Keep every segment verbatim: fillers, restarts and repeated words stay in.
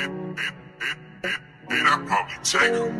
Did I probably take him?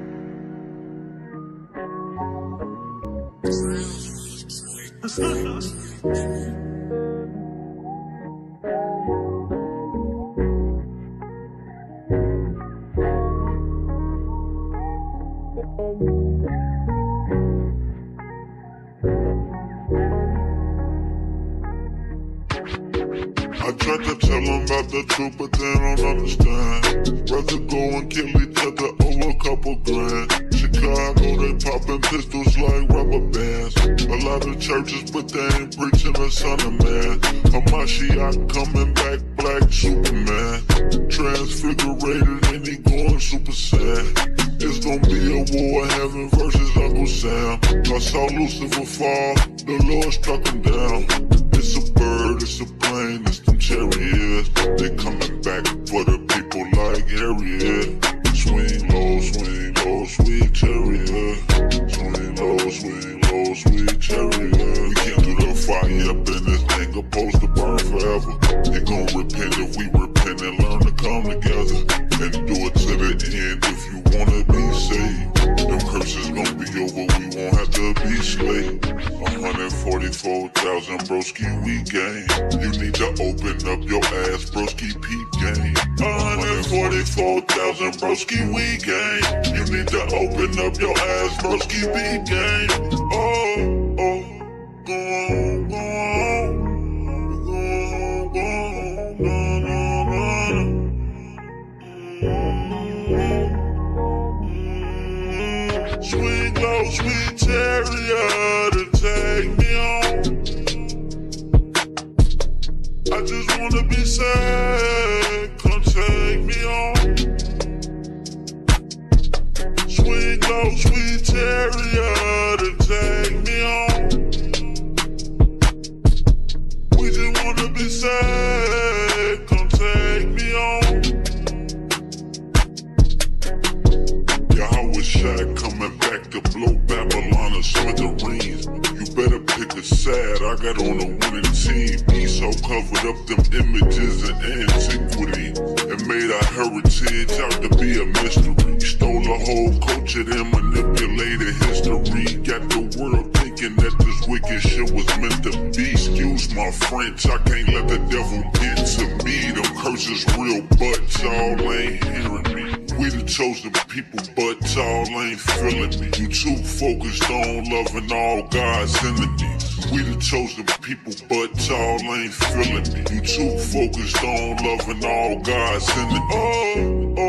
I tried to tell them about the truth, but they don't understand. Rather go and kill each other over a couple grand. Chicago, they popping pistols like rubber bands. A lot of churches, but they ain't preaching the son of man. A Mashiach coming back, black Superman. Transfigurated and he going super sad. It's gonna be a war, heaven versus Uncle Sam. I saw Lucifer fall, the Lord struck him down. It's a bird, it's a plane, it's them chariots. They coming back for the people like Harriet. Swing low, swing low, sweet chariot. Swing low, swing low, sweet chariot. We can't do the fire up in this thing, supposed to burn forever. He gon' repent if we repent and learn to come together. And do it to the end if you wanna be saved. Them curses gon' be over, we won't have to be slave. one hundred forty-four thousand broski we gain. You need to open up your ass, broski peep game. one hundred forty-four thousand broski we gain. You need to open up your ass, broski peep game. Oh, oh, go on, go on, go on, go on, no, no, no, no. Sweet low, sweet chariot to take me home. I just wanna be sad, come take me home. Sweet low, sweet chariot to take me home. We just wanna be sad, come take me home. Yahweh Shai coming back to blow Babylon and smithereens. You better pick a side, I got on a winning team. Esau covered up them images and antiquity and made our heritage out to be a mystery. Stole a whole culture and manipulated history. Got the world thinking that this wicked shit was meant to be. Excuse my French, I can't let the devil get to me. Them curses real, but y'all ain't hearing me. We the chosen people, but y'all ain't feeling me. You too focused on loving all God's enemies. We the chosen people, but y'all ain't feeling me. You too focused on loving all God's enemies. Oh,